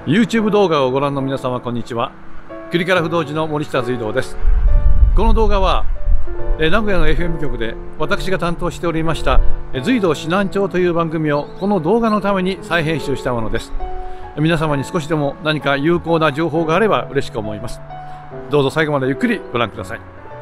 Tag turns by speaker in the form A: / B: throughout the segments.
A: YouTube 動画をご覧の皆様こんにちは。クリカラ不動寺の森下随道です。この動画は名古屋の FM 局で私が担当しておりました随道指南帳という番組をこの動画のために再編集したものです。皆様に少しでも何か有効な情報があれば嬉しく思います。どうぞ最後までゆっくりご覧ください。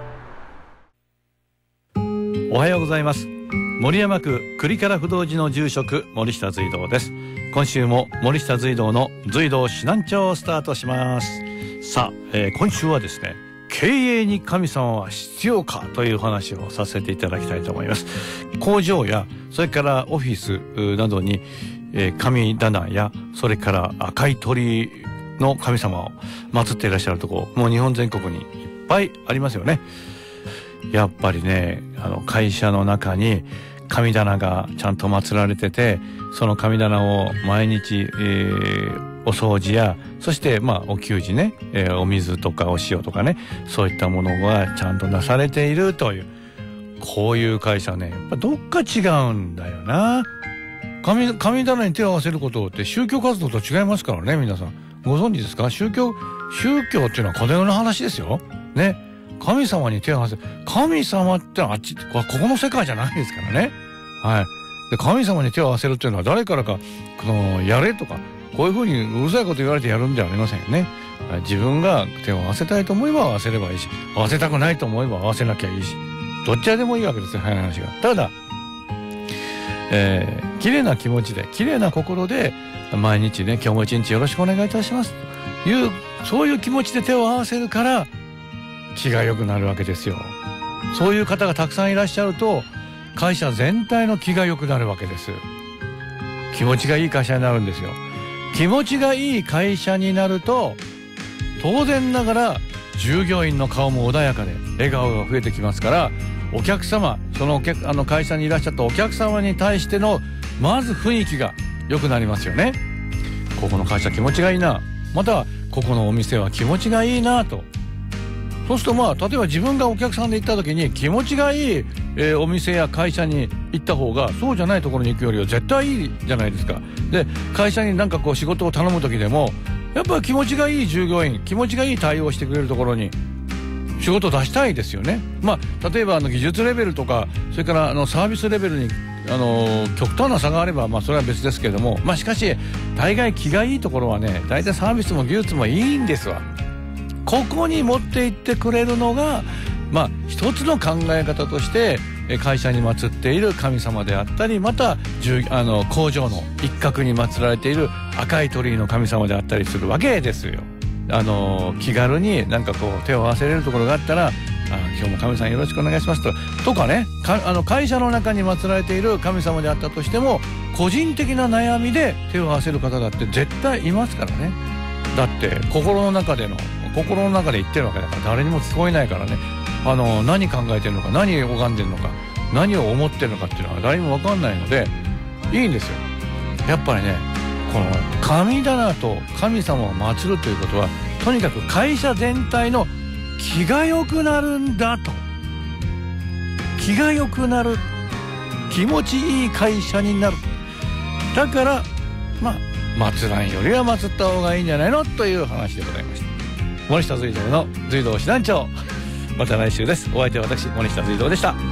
A: おはようございます。守山区栗から不動寺の住職森下随道です。今週も森下随道の随道指南帳をスタートします。さあ、今週はですね、経営に神様は必要かという話をさせていただきたいと思います。工場やそれからオフィスなどに、神棚やそれから赤い鳥の神様を祀っていらっしゃるところ、もう日本全国にいっぱいありますよね。やっぱりね、会社の中に神棚がちゃんと祀られてて、その神棚を毎日、お掃除や、そしてお給仕ね、お水とかお塩とかね、そういったものがちゃんとなされているという、こういう会社ね、やっぱどっか違うんだよな。神棚に手を合わせることって宗教活動と違いますからね、皆さん。ご存知ですか？宗教っていうのは金の話ですよ。ね。神様に手を合わせる。神様ってここの世界じゃないですからね。はい。で、神様に手を合わせるっていうのは誰からか、やれとか、こういうふうにうるさいこと言われてやるんじゃありませんよね。自分が手を合わせたいと思えば合わせればいいし、合わせたくないと思えば合わせなきゃいいし、どっちでもいいわけですよ、早い話が。ただ、綺麗な気持ちで、綺麗な心で、毎日ね、今日も一日よろしくお願いいたしますという、そういう気持ちで手を合わせるから、気が良くなるわけですよ。そういう方がたくさんいらっしゃると、会社全体の気が良くなるわけです。気持ちがいい会社になるんですよ。気持ちがいい会社になると、当然ながら従業員の顔も穏やかで笑顔が増えてきますから、お客様、その会社にいらっしゃったお客様に対してのまず雰囲気が良くなりますよね。ここの会社気持ちがいいな、またはここのお店は気持ちがいいなと。そうすると例えば自分がお客さんで行った時に気持ちがいい、お店や会社に行った方が、そうじゃないところに行くよりは絶対いいじゃないですか。で、会社になんか仕事を頼む時でも、やっぱり気持ちがいい従業員、気持ちがいい対応してくれるところに仕事を出したいですよね。例えば技術レベルとか、それからサービスレベルに極端な差があればそれは別ですけれども、しかし大概気がいいところはね、大体サービスも技術もいいんですわ。ここに持っていってくれるのが一つの考え方として会社に祀っている神様であったり、また工場の一角に祀られている赤い鳥居の神様であったりするわけですよ。気軽に手を合わせれるところがあったら、今日も神さんよろしくお願いしますとかね、会社の中に祀られている神様であったとしても、個人的な悩みで手を合わせる方だって絶対いますからね。だって心の中で言ってるわけだから、誰にも聞こえないからね。何考えてるのか、何を拝んでるのか、何を思ってるのかっていうのは誰にも分かんないので、いいんですよ。やっぱりね、この神棚と神様を祀るということは、とにかく会社全体の気が良くなるんだと。気が良くなる、気持ちいい会社になる。だから祀らんよりは祀った方がいいんじゃないのという話でございました。森下随道の随道指南帳、また来週です。お相手は私森下随道でした。